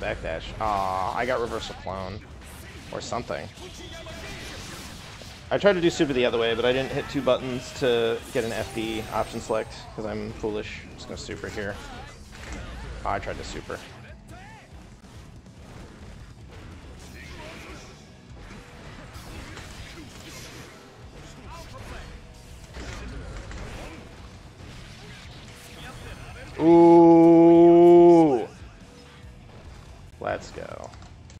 backdash. Aw, I got reversal clone. Or something. I tried to do super the other way, but I didn't hit 2 buttons to get an FD option select, because I'm foolish. I'm just going to super here. Oh, I tried to super. Ooh.